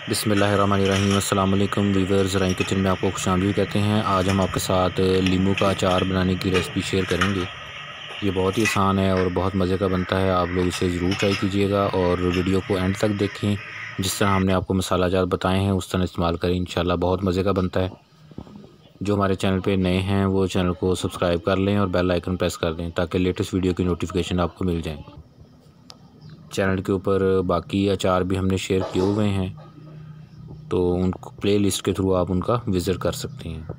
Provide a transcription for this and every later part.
बिस्मिल्लाहिर्रहमानिर्रहीम। अस्सलाम वालेकुम वीवर्स, राई किचन में आपको खुशामदीद कहते हैं। आज हम आपके साथ लीमू का अचार बनाने की रेसिपी शेयर करेंगे। ये बहुत ही आसान है और बहुत मज़े का बनता है। आप लोग इसे ज़रूर ट्राई कीजिएगा और वीडियो को एंड तक देखें। जिस तरह हमने आपको मसाला अचार बताए हैं उस तरह इस्तेमाल करें, इंशाल्लाह बहुत मज़े का बनता है। जो हमारे चैनल पे नए हैं वो चैनल को सब्सक्राइब कर लें और बेल आइकन प्रेस कर दें ताकि लेटेस्ट वीडियो की नोटिफिकेशन आपको मिल जाए। चैनल के ऊपर बाकी अचार भी हमने शेयर किए हुए हैं, तो उनको प्ले लिस्ट के थ्रू आप उनका विज़िट कर सकते हैं।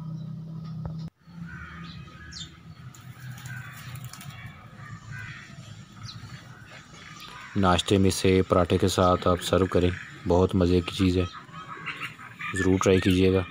नाश्ते में से पराठे के साथ आप सर्व करें, बहुत मज़े की चीज़ है, ज़रूर ट्राई कीजिएगा।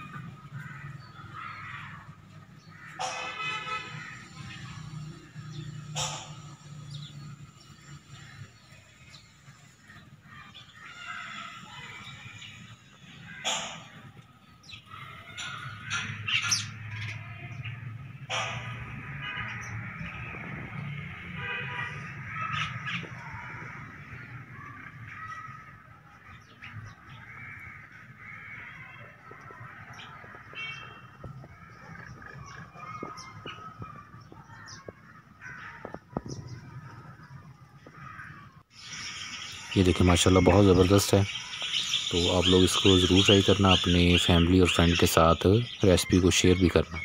ये देखिए माशाल्लाह बहुत ज़बरदस्त है। तो आप लोग इसको ज़रूर ट्राई करना, अपने फैमिली और फ्रेंड के साथ रेसिपी को शेयर भी करना।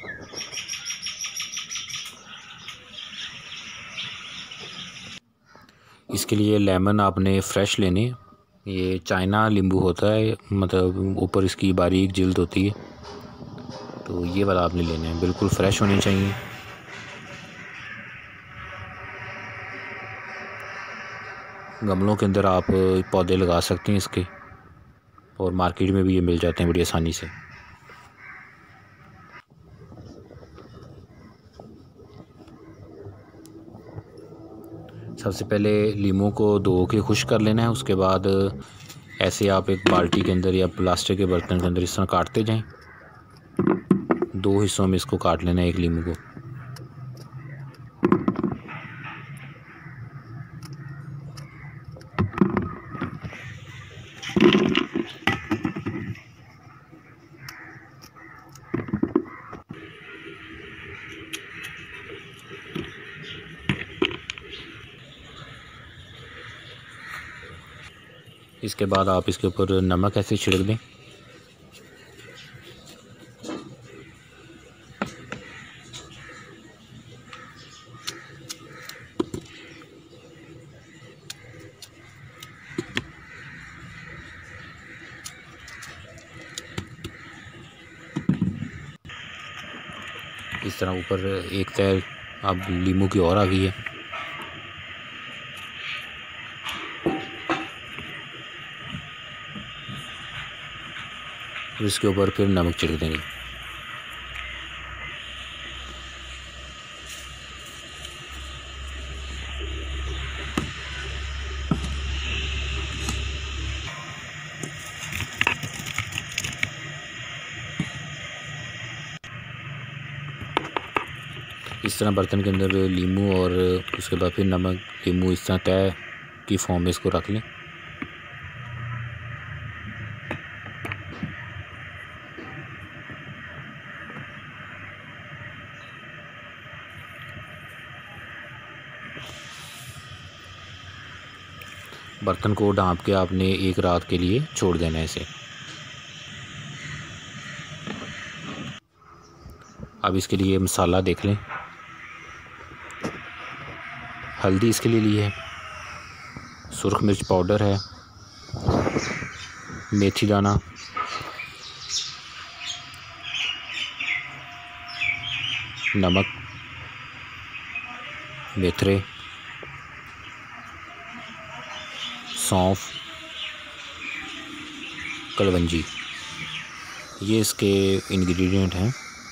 इसके लिए लेमन आपने फ़्रेश लेने। ये चाइना नींबू होता है, मतलब ऊपर इसकी बारीक जिल्द होती है, तो ये वाला आपने लेना है, बिल्कुल फ़्रेश होने चाहिए। गमलों के अंदर आप पौधे लगा सकते हैं इसके, और मार्केट में भी ये मिल जाते हैं बड़ी आसानी से। सबसे पहले लीमू को धो के खुश्क कर लेना है। उसके बाद ऐसे आप एक बाल्टी के अंदर या प्लास्टिक के बर्तन के अंदर इस तरह काटते जाएं। 2 हिस्सों में इसको काट लेना है एक लीमू को। इसके बाद आप इसके ऊपर नमक ऐसे छिड़क दें। इस तरह ऊपर एक तह अब लीमू की और आ गई है। इसके ऊपर फिर नमक छिड़क देंगे। इस तरह बर्तन के अंदर लीमू और उसके बाद फिर नमक, लीमू इस तरह तय की फॉर्म में इसको रख लें। बर्तन को ढाँप के आपने एक रात के लिए छोड़ देना है इसे। अब इसके लिए मसाला देख लें। हल्दी इसके लिए ली है, सुर्ख मिर्च पाउडर है, मेथी दाना, नमक, मेथरे, सौंफ, कलवंजी, ये इसके इंग्रेडिएंट हैं।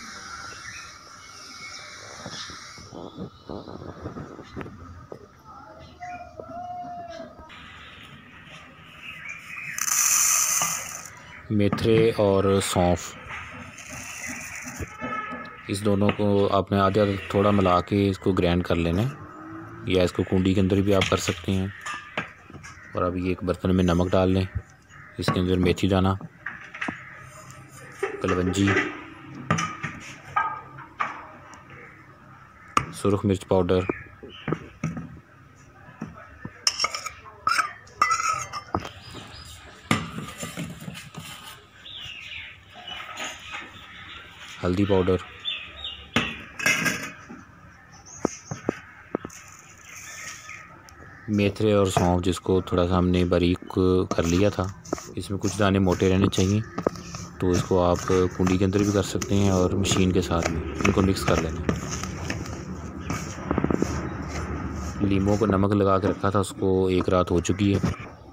मेथरे और सौंफ, इस दोनों को आपने आधा थोड़ा मिला के इसको ग्राइंड कर लेना है, या इसको कुंडी के अंदर भी आप कर सकते हैं। और अब ये एक बर्तन में नमक डाल लें, इसके अंदर मेथी दाना, कलवंजी, सुरख मिर्च पाउडर, हल्दी पाउडर, मेथरे और सौंफ जिसको थोड़ा सा हमने बारीक कर लिया था। इसमें कुछ दाने मोटे रहने चाहिए, तो इसको आप कुंडी के अंदर भी कर सकते हैं और मशीन के साथ भी इनको मिक्स कर लेना। लीमू को नमक लगा के रखा था, उसको 1 रात हो चुकी है।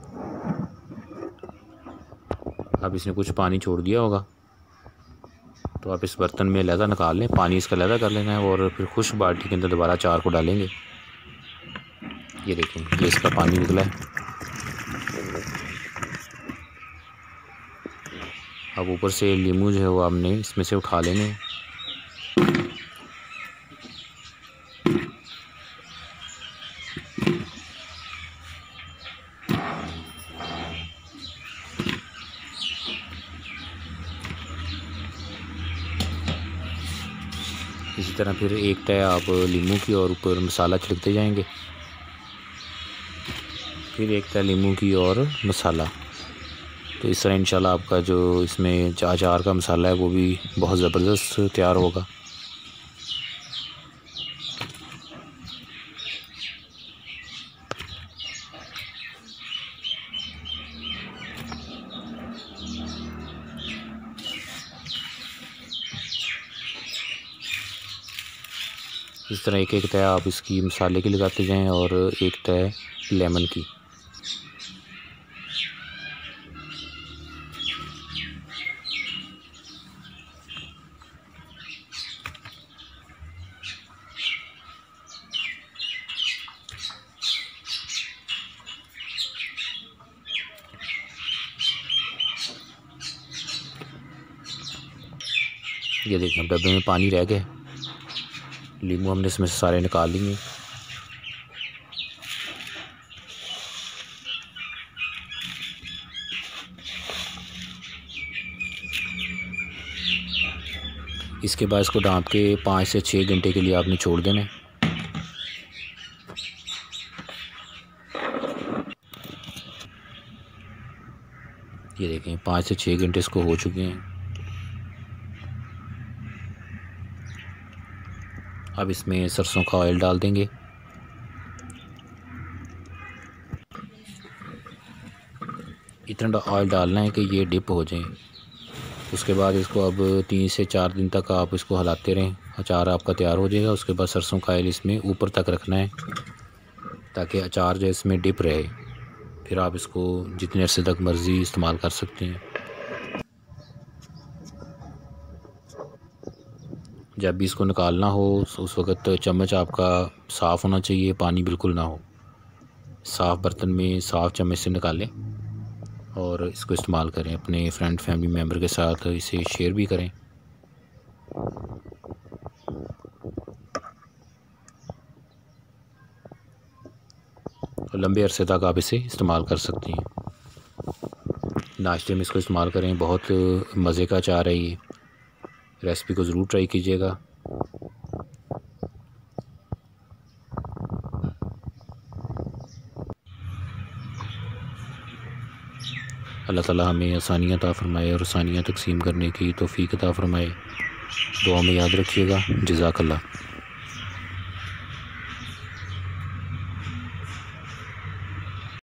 अब इसने कुछ पानी छोड़ दिया होगा, तो आप इस बर्तन में लहदा निकाल लें, पानी इसका लहदा कर लेना है और फिर खुश्क बाल्टी के अंदर दोबारा अचार को डालेंगे। ये देखें, ये इसका पानी निकला है। अब ऊपर से लीमू जो है वो हमने इसमें से उठा लेने हैं। इसी तरह फिर एक तय आप लीमू की और ऊपर मसाला छिड़कते जाएंगे, फिर एक तय लीमू की और मसाला। तो इस तरह इंशाल्लाह आपका जो इसमें अचार का मसाला है वो भी बहुत ज़बरदस्त तैयार होगा। इस तरह एक एक तय आप इसकी मसाले की लगाते जाएं और एक तय लेमन की। ये देखें, डब्बे में पानी रह गया, लीमू हमने इसमें से सारे निकाल लिए। इसके बाद इसको ढाँप के 5 से 6 घंटे के लिए आपने छोड़ देना है। ये देखें, 5 से 6 घंटे इसको हो चुके हैं। अब इसमें सरसों का ऑयल डाल देंगे। इतना ऑयल डालना है कि ये डिप हो जाए। उसके बाद इसको अब 3 से 4 दिन तक आप इसको हिलाते रहें, अचार आपका तैयार हो जाएगा। उसके बाद सरसों का ऑयल इसमें ऊपर तक रखना है ताकि अचार जो इसमें डिप रहे। फिर आप इसको जितने अरसे तक मर्ज़ी इस्तेमाल कर सकते हैं। जब भी इसको निकालना हो उस वक़्त चम्मच आपका साफ़ होना चाहिए, पानी बिल्कुल ना हो। साफ़ बर्तन में साफ़ चम्मच से निकालें और इसको इस्तेमाल करें। अपने फ्रेंड फैमिली मेम्बर के साथ इसे शेयर भी करें। और लंबे अरसे तक आप इसे इस्तेमाल कर सकते हैं। नाश्ते में इसको इस्तेमाल करें, बहुत मज़े का अचार है ये। रेसिपी को ज़रूर ट्राई कीजिएगा। अल्लाह ताला हमें आसानियाँ अता फ़रमाए और आसानियाँ तक़सीम करने की तौफ़ीक़ अता फ़रमाए। दुआ में याद रखिएगा। जज़ाकल्लाह।